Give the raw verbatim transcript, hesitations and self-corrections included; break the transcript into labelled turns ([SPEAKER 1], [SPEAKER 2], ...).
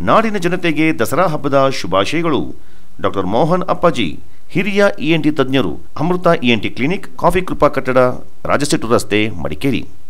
[SPEAKER 1] ನಾಡಿನ ಜನತೆಗೆ ದಸರಾ ಹಬ್ಬದ ಶುಭಾಶಯಗಳು. ಡಾಕ್ಟರ್ ಮೋಹನ್ ಅಪ್ಪಾಜಿ, ಹಿರಿಯ ಇಎನ್ಟಿ ತಜ್ಞರು, ಅಮೃತ ಇಎನ್ಟಿ ಕ್ಲಿನಿಕ್, ಕಾಫಿ ಕೃಪಾ ಕಟ್ಟಡ, ರಾಜಸೆಟ್ಟು ರಸ್ತೆ, ಮಡಿಕೇರಿ.